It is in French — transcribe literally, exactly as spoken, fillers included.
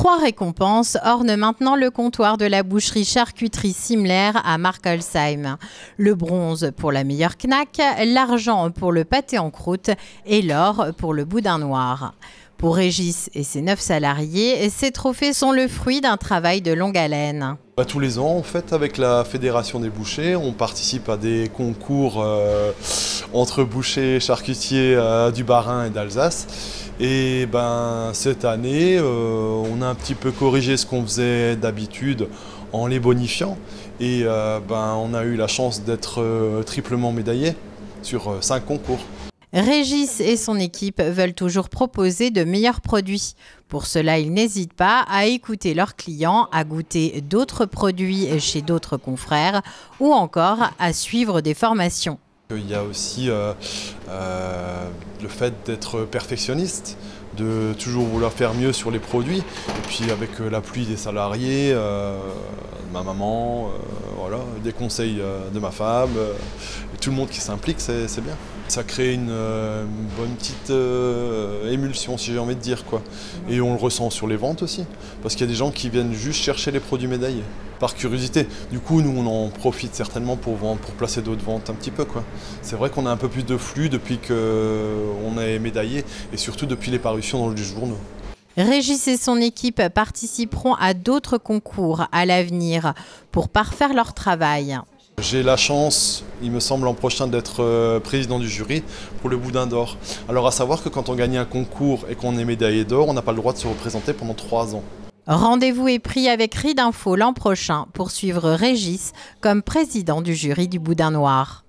Trois récompenses ornent maintenant le comptoir de la boucherie-charcuterie Simler à Markelsheim. Le bronze pour la meilleure knack, l'argent pour le pâté en croûte et l'or pour le boudin noir. Pour Régis et ses neuf salariés, ces trophées sont le fruit d'un travail de longue haleine. Bah, tous les ans, en fait, avec la Fédération des bouchers, on participe à des concours euh, entre bouchers charcutiers euh, du Bas-Rhin et d'Alsace. Et ben, cette année, euh, on a un petit peu corrigé ce qu'on faisait d'habitude en les bonifiant. Et euh, ben, on a eu la chance d'être euh, triplement médaillés sur euh, cinq concours. Régis et son équipe veulent toujours proposer de meilleurs produits. Pour cela, ils n'hésitent pas à écouter leurs clients, à goûter d'autres produits chez d'autres confrères ou encore à suivre des formations. Il y a aussi euh, euh, le fait d'être perfectionniste, de toujours vouloir faire mieux sur les produits. Et puis avec euh, l'appui des salariés, euh, de ma maman, euh, voilà, des conseils euh, de ma femme, euh, et tout le monde qui s'implique, c'est bien. Ça crée une, euh, une bonne petite euh, émulsion, si j'ai envie de dire, quoi. Et on le ressent sur les ventes aussi, parce qu'il y a des gens qui viennent juste chercher les produits médaillés, par curiosité. Du coup, nous, on en profite certainement pour, vendre, pour placer d'autres ventes un petit peu, quoi. C'est vrai qu'on a un peu plus de flux depuis qu'on est médaillé, et surtout depuis les parutions dans les journaux. Régis et son équipe participeront à d'autres concours à l'avenir pour parfaire leur travail. J'ai la chance, il me semble, l'an prochain d'être président du jury pour le boudin d'or. Alors à savoir que quand on gagne un concours et qu'on est médaillé d'or, on n'a pas le droit de se représenter pendant trois ans. Rendez-vous est pris avec Ridinfo l'an prochain pour suivre Régis comme président du jury du boudin noir.